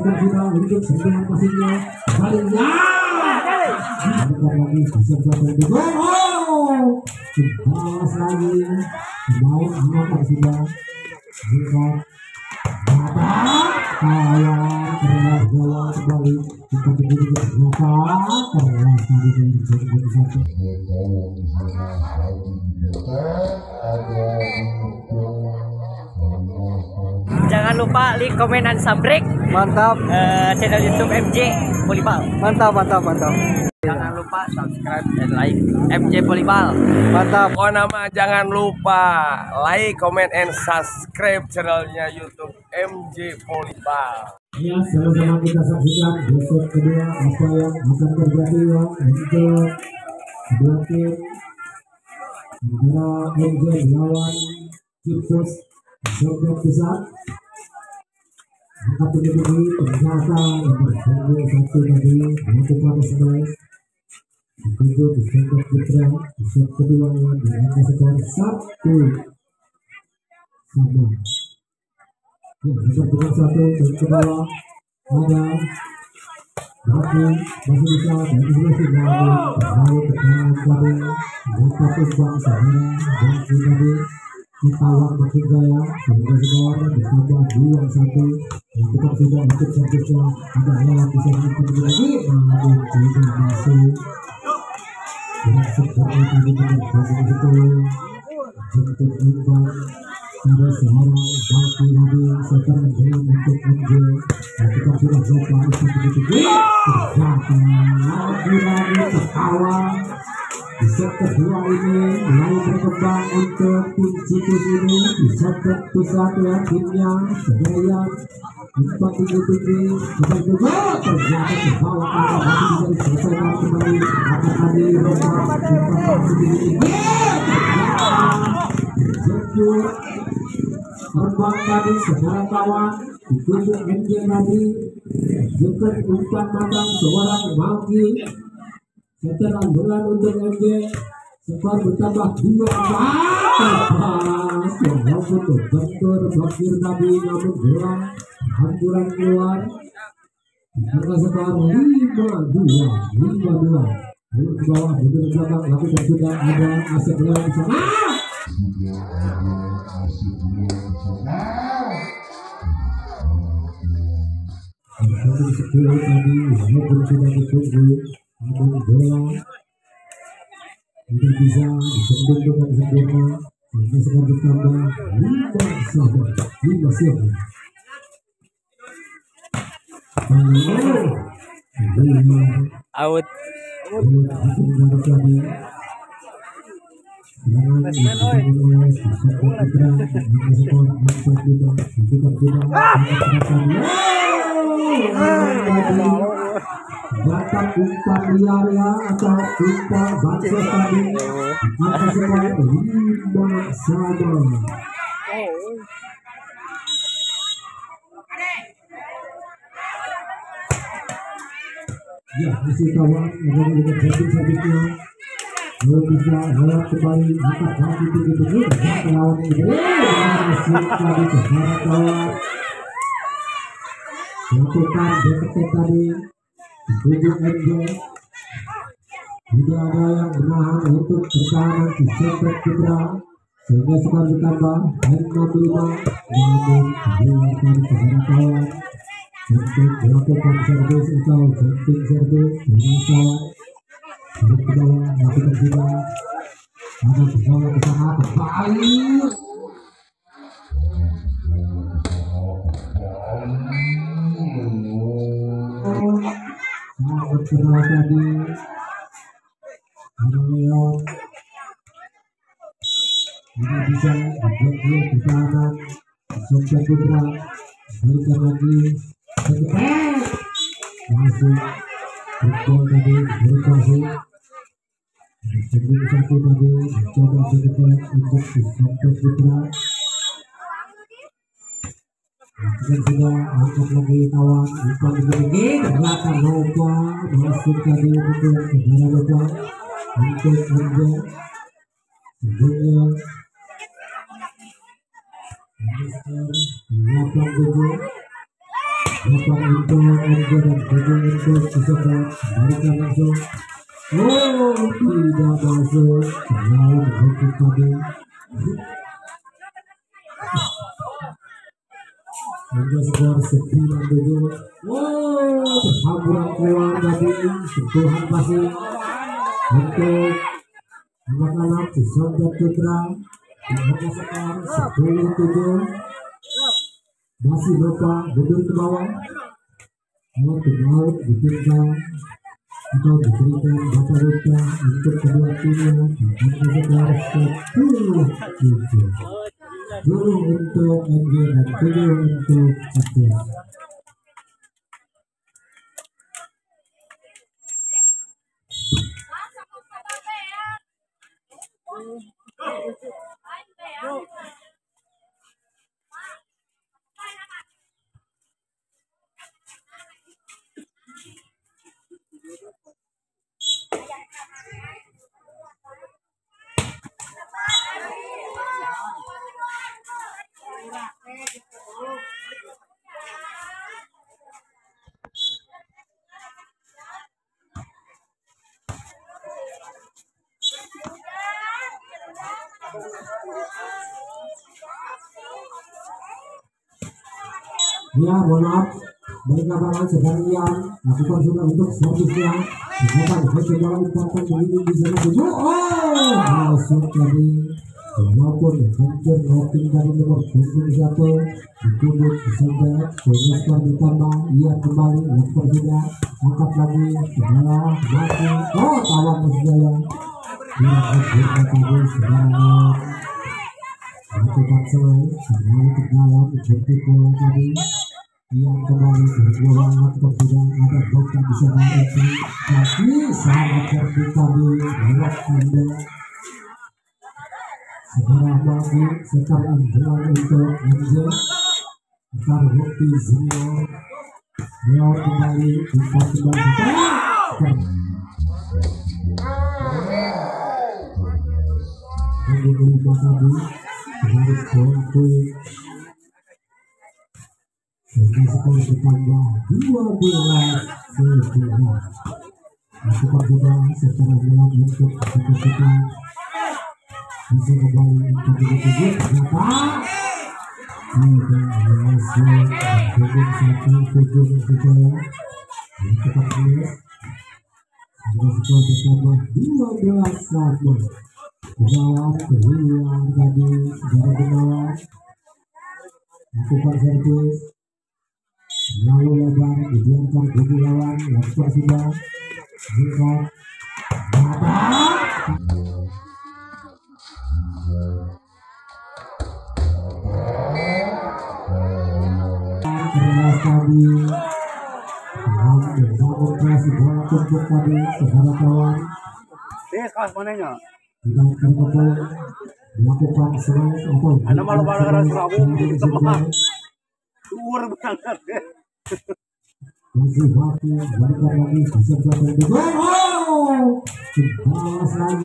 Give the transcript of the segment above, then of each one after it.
sekarang sudah untuk sentuhan passingnya baliknya bukan lagi bisa berlaku pas lagi main anak sudah bukan kawan terlihat bola kembali kita berdiri ternyata terlihat tadi dari jemput satu. Jangan lupa like, comment, dan subscribe. Mantap. Channel YouTube MJ Volleyball. Mantap. Jangan lupa subscribe dan like MJ Volleyball. Mantap. Oh nama jangan lupa like, comment, and subscribe channelnya YouTube MJ Volleyball. Ya, sama-sama kita saksikan besok kedua apa yang akan terjadi ya untuk kedua tim antara MJ melawan Cipus Sobat Besar. Angkat ini ternyata nomor 21 tadi melakukan smash dituju di Sobat Putra di set kedua di angka skor 1 sama. Ya, nomor 21 dan ke bawah ada Baki masih bisa dan masih namun terlalu tekanan pada dapat tumbang sehingga Baki tadi ditawar makin gaya sehingga skor ditambah 2-1 yang kita sudah untuk servisnya tidak lewat bisa menang lagi namun tidak masuk dengan sebenarnya tadi menerbangkan itu jemput tumbang ada seorang Baki lagi sekarang dengan untuk MJ kita sudah coba untuk begitu ternyata lagi tertawa di set kedua ini mulai berkembang untuk tim Cikus ini di set pusat ya timnya Sedayan 4-3 kita coba ternyata ke bawah angka masih bisa diselesaikan kembali akan tadi Roka 4-3 terbang tadi sekarang kawan dituju MJ tadi jemput umpan matang seorang Maki setelah bulan untuk MJ skor bertambah 2 tepas walaupun bentur blokir tadi namun bola hamburan keluar karena skor 5-2 ke bawah mundur ke belakang lakukan sudah ada Asep lewat di sana Satu 10 tadi walaupun sudah ditunggu namun bola tidak bisa disembur dengan sempurna sehingga skor bertambah 5 siapa Out. Dapat umpan liar ya atau umpan baca tadi maka skor 5-1. Ya masih kawan yang dengan sabitnya kalau bisa lewat kembali angkat kaki tinggi dan lawan ini masih tadi sekarang kawan lakukan DPT tadi dituju MJ tidak ada yang menahan untuk pertahanan di Sobat Putra sehingga skor ditambah 5-5 namun diluarkan sekarang kawan untuk melakukan servis atau jumping servis dengan kawan untuk ke bawah lakukan juga ada bola ke sana kembali sangat keras tadi ada Leon tidak bisa diblokir pertahanan Sobat Putra berikan lagi masuk football tadi berkasi sebelum satu tadi mencoba berdekat untuk Sobat Putra dan sudah angkat lagi kawan umpan begini ternyata lupa masuk tadi untuk saudara lupa untuk MJ sebelumnya 87 Datang untuk MJ dan Bobo untuk disebar balikan langsung. Oh, tidak masuk. Lain untuk tadi. Hingga skor 9-7. Oh, hamburan keluar tadi. Sentuhan pasir untuk anak-anak di Sobat Putra. Hingga skor 10-7. Masih lupa mundur ke bawah. Kalau ke laut diberikan atau diberikan bata luka untuk kedua timnya. Hingga skor 10-7. 10 untuk MJ dan 7 untuk Cakus. Ya, mohon maaf, baik lapangan sekalian, lakukan sudah untuk servisnya. Bukan hanya dalam umpan begini bisa tujuh. Oh, masuk tadi. Walaupun hampir rating dari nomor 21 ditumbuk disobek, sehingga skor ditambah. Ia kembali lakukan sudah, angkat lagi ke bawah, mati. Oh, tawar Persijaya. Ia akhirnya tadi sebarangan. Lakukan selai, kembali ke dalam, jemput bola tadi. Yang kembali berjuang lakukan sudah, ada Boka bisa mengerti. Tapi sangat cerdik tadi, lewat Anda. Segera lagi setar andalan untuk MJ. Setar bukti Zio. Lewat kembali, umpan kembali. Yang diberikan tadi, harus diakui. Sehingga skor bertambah 12-11. Lakukan juga secara dalam untuk kita bisa kembali untuk tujuh. Ternyata tidak berhasil. Tujuh 1-7 Persijaya. Lakukan terus. Sehingga skor bertambah 12-1. Kejalan keluar tadi secara benar. Lakukan servis. Lalu lebar dibiarkan bagi lawan. Lakukan sudah buka mata keras tadi. Bangun keras bola tumpuk tadi secara kawan. Tidak terpukul melakukan smash atau masih hati balikan lagi bisa berada di gol. Balas lagi.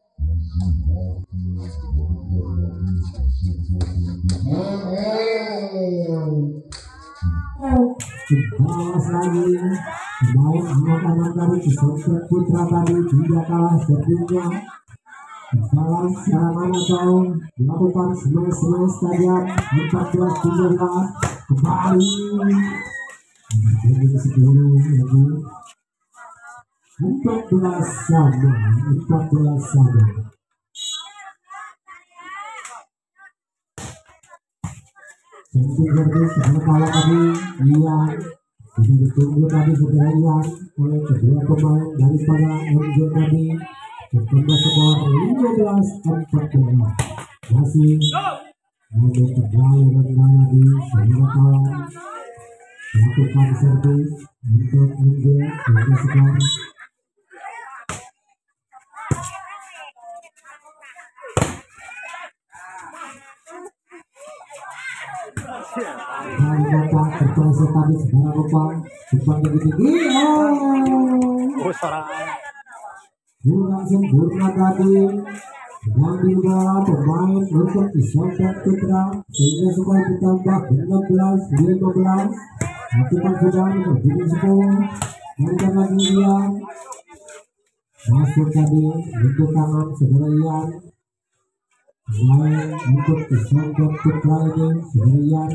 Balas lagi. Main anak-anak dari Sobat Putra tadi tidak kalah sertinya. Balas serangan atau melakukan smash saja. 14-17 kembali. Jadi 10 lagi 14 sama. Cantik Gardis karena kalah tadi. Iya, sudah ditunggu tadi sebenarnya oleh kedua pemain daripada MJ tadi. Bertambah skor 15-14. Masih ada kembali lagi sebenarnya kawan. Lakukan servis untuk MJ dari skor. Dan kata terpleset tadi sekarang lupa umpan tinggi-tinggi. Kurang sempurna tadi. Dan juga pemain untuk Sobat Putra sehingga skor bertambah 16-15. lakukan sudah berdiri sepuluh, berikan lagi Ian, masuk tadi untuk tangan saudara Ian, main untuk disangkut putra ini saudara Ian,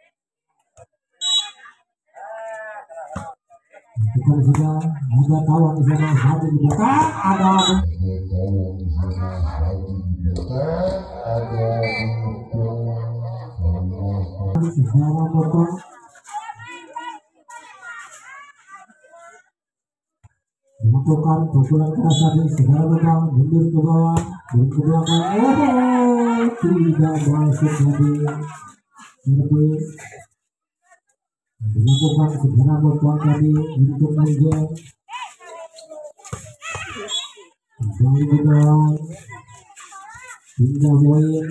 lakukan sudah, ada kawan di sana hadir di belakang, ada saudara potong. Melakukan pukulan keras tadi segala lubang mundur ke bawah dan ke belakang, tidak masuk tadi servis dilakukan segala lubang tadi untuk menjeng kembali ke bawah hingga poin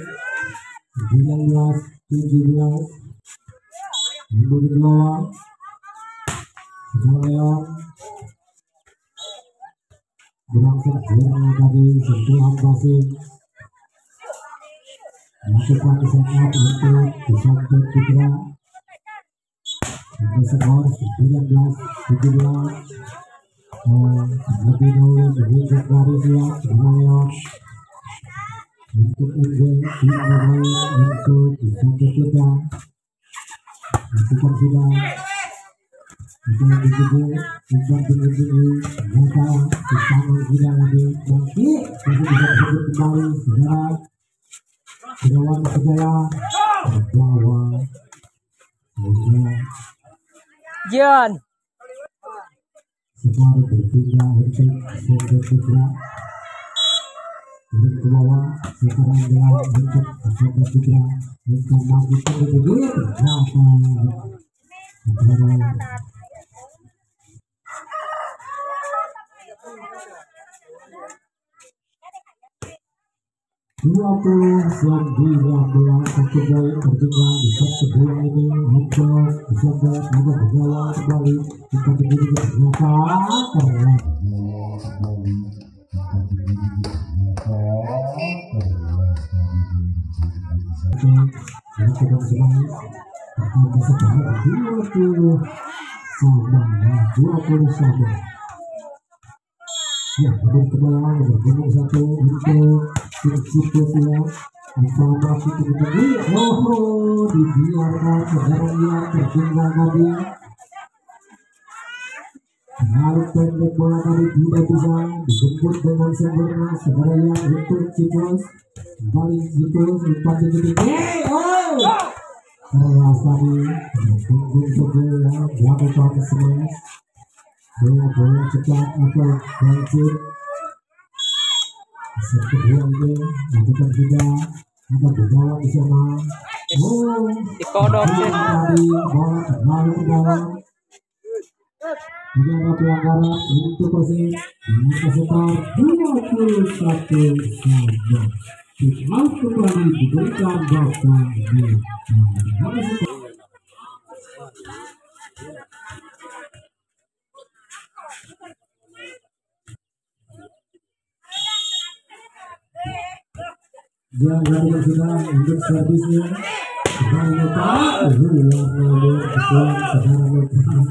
19-17 mundur ke bawah segala Leon berlangsung juara tadi sentuhan passing melakukan sangat untuk disangkut putra hingga skor 19-17. Lebih dahulu menginjak dari dia Leon untuk menjeng tim bermain untuk disangkut putra melakukan sudah itu yang dijubur umpan tinggi-tinggi mereka di tangan tidak lagi bangkit masih bisa disebut kembali saudara Gunawan segala terbawa sehingga Jan skor berpindah untuk Sangkut Putra turun ke bawah sekarang jalan untuk Sangkut Putra untuk maju tinggi-tinggi ternyata 20-19 satu poin tertinggal di set kedua ini untuk disebut agak berjalan kembali kita begini ternyata melakukan semangat pertama sekarang 20 sama ya belum kembali bergabung satu untuk situasinya informasi tadi dibiarkan saudara yang tertinggal tadi menarik pendek bola tadi tidak bisa dijemput dengan sempurna saudara yang untuk Citos kembali Citos umpan tinggi-tinggi keras tadi punggung sebelah melakukan smash bola cepat atau langsung set kedua ini lakukan juga ada berjalan di sana dikodok sih tadi bola kembali ke dalam tidak ada pelanggaran untuk posisi dengan skor 21 saja mau kembali diberikan bakal Jangan sudah untuk servisnya kembali letak luar namun kekuatan saudara letak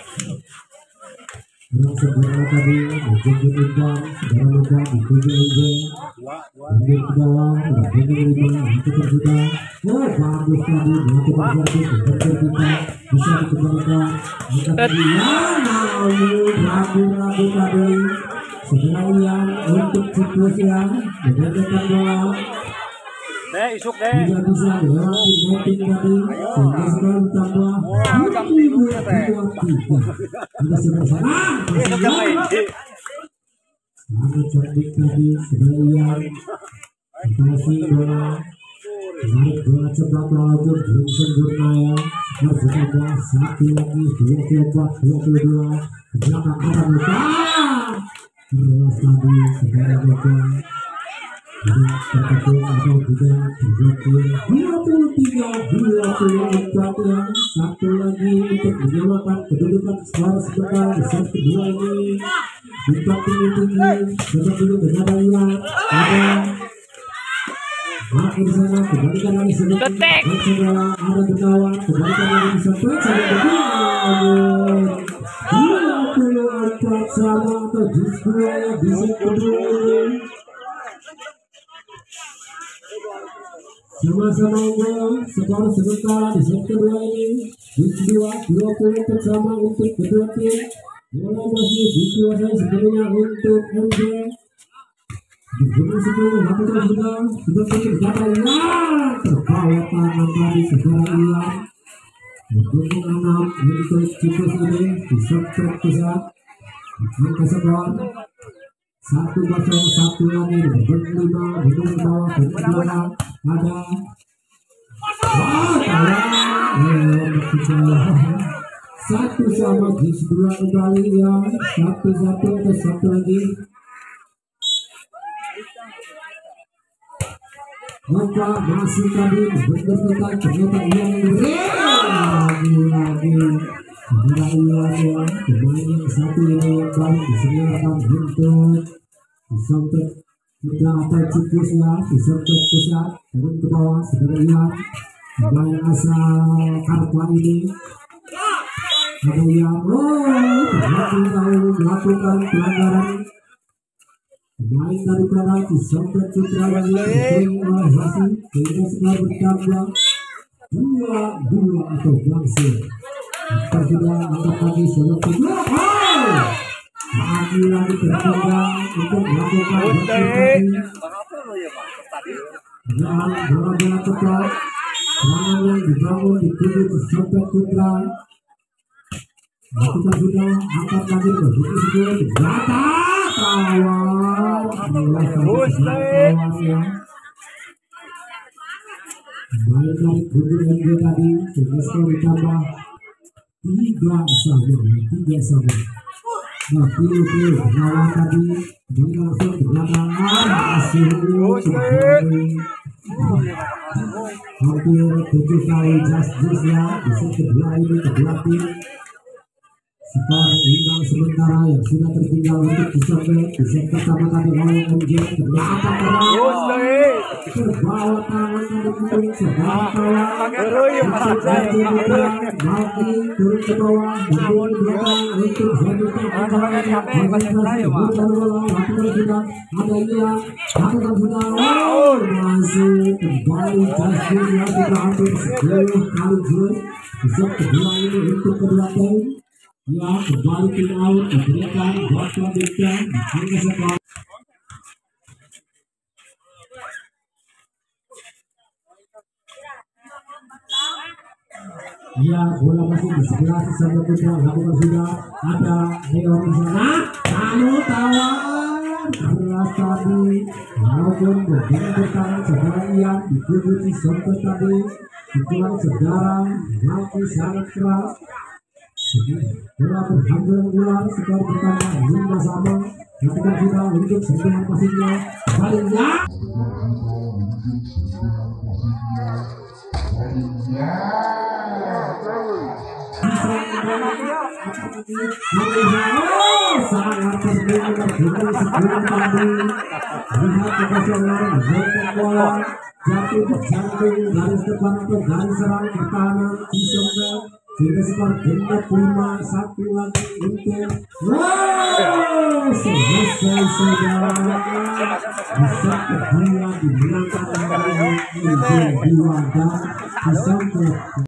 kurang sempurna tadi menjemput imbang saudara letak dituju ujung ambil ke dalam menjemput imbang itu tersudah bagus tadi melakukan servis untuk kita bisa dikembalikan namun ragu-ragu tadi saudara yang untuk situasi yang menjadikan bola isuk deh tidak bisa lewati netting tadi sehingga sekarang tambah 23 ada sebelah sana sangat cantik tadi sebagian kasih bola menarik bola cepat walaupun belum sempurna ya masih ada satu lagi 24-22 ke belakang ada luka keras tadi saudara Bocor terketuk atau tidak terblokir 23-24 yang satu lagi untuk menyamakan kedudukan skor sebentar di set kedua ini umpan tinggi-tinggi tetap dulu dengan Daya ada makin sana kembalikan lagi sedikit ada berkawan kembalikan lagi sampai sampai kedua angkat sama atau justru di set kedua ini sama-sama unggul. Skor sementara di set kedua ini justru 20 sama untuk kedua tim. Bola masih dikuasai sepenuhnya untuk MJ. Begitu sebelum lakukan sudah berkata terbawa tangan tadi segera hilang. Mendukung 6 untuk Cikus ini di set pusat. Angka skor 1-0 lagi. Berlima betul ke bawah belakang ada. Satu sama justru kembali ya. 1-1 atau satu lagi. Maka masih tadi berdekat ternyata yang lagi pemain yang satu ini baru disediakan untuk disontek sudah atau Cikus ya, disontek pusat turun ke bawah segera hilang. Pemain asal Karpa ini ada yang melakukan pelanggaran. Pemain daripada disontek Putra lagi oleh Hasi sehingga skor bertambah 2-2 atau langsung. Sudah angkat lagi sebelum kedua. Lagi berkembang untuk melakukan bola-bola tepat. Serangan yang dibangun di tubuh disontek Putra. Lakukan sudah angkat lagi begitu sebelum data awal baik dari kubu MJ tadi sehingga skor ditambah 3 sama. Nah, pilih lawan tadi dia langsung ke belakang hasil hampir 7 kali just ya bisa kedua ini kedua tim. Skor imbang sementara yang sudah tertinggal untuk disontek di set pertama tadi oleh MJ ternyata terbawa tangan dari kuning sedang kawan lagi turun ke bawah mendukung belakang untuk selanjutnya sudah ada ia lakukan sudah masuk kembali Justin yang sudah hampir 10 kali jurus di set kedua ini untuk kedua tim. Ya, kembali tim out diberikan buat selanjutnya hingga skor. Ya, bola masih di sebelah sisa Putra. Lakukan sudah ada Neo di sana. Lalu tawar keras tadi. Walaupun berdiri bertahan sekarang ia dikubuti sontek tadi. Itulah sekarang masih sangat keras. Bola berhamburan skor pertama 5 sama. Lakukan sudah untuk sentuhan passingnya. Baliknya. Sangat terbuka dengan sebelum tadi. Lihat kekosongan bentuk bola jatuh berjantung garis depan atau garis serang pertahanan disontek sehingga skor bentuk 5-1 lagi untuk selesai saja. Bisa kedua dimenangkan oleh 2 dan disontek.